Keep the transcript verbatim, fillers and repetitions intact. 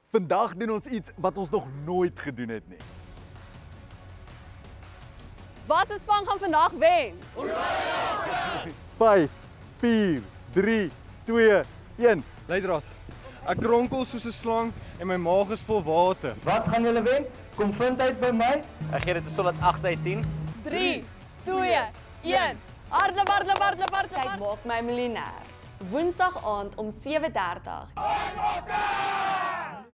Vandag doen ons iets wat ons nog nooit gedoen het nie. Wat se span gaan vandag wen? vyf, vier, drie, twee, een. Leidraad. Ek kronkel soos 'n slang en my maag is vol water. Wat gaan julle wen? Kom vind uit by my. Ek gee dit 'n solid agt uit tien. drie, twee, een. Hardloop, hardloop, hardloop, hardloop. Kyk, maak my miljoenêr. Woensdag aand om sewe dertig.